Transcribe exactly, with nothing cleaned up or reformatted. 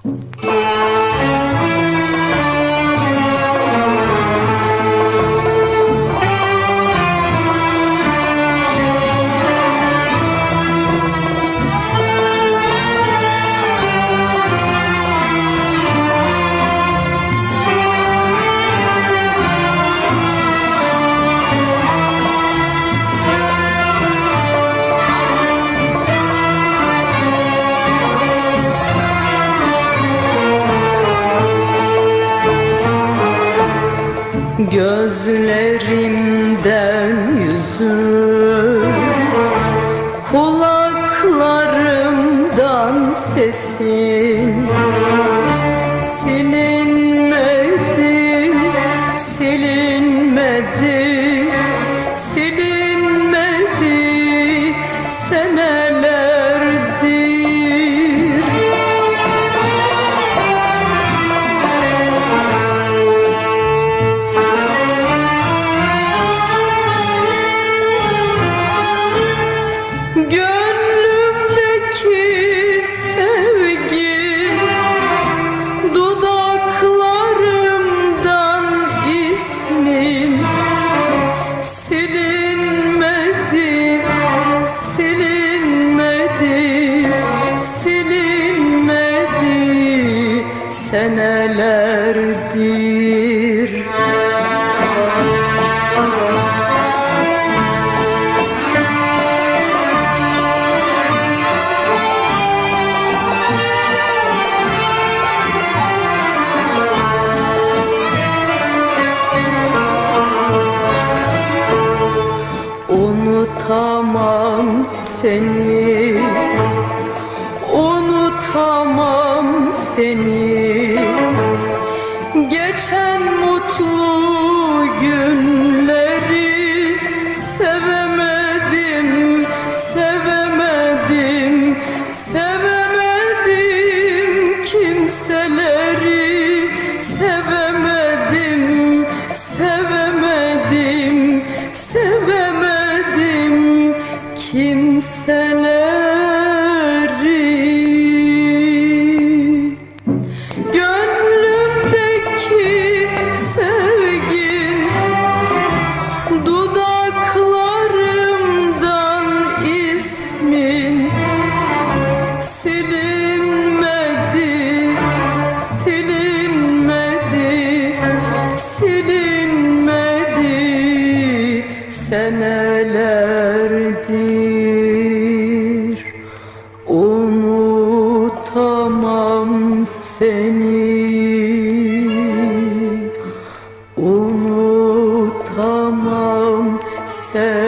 Gözlerimden yüzüm, kulaklarımdan sesin silinmedi, silinmedi, silinmedi senelerdir. Gönlümdeki sevgi, dudaklarımdan ismin silinmedi, silinmedi, silinmedi senelerdir. Unutamam seni, unutamam seni, geçen mutlu günleri sevemedim, sevemedim, sevemedim kimseleri, sevemedim, sevemedim, sevemedim kimseleri. Gönlümdeki sevgin, dudaklarımdan ismin silinmedi, silinmedi, silinmedi senelerdir. Unutamam seni, unutamam seni.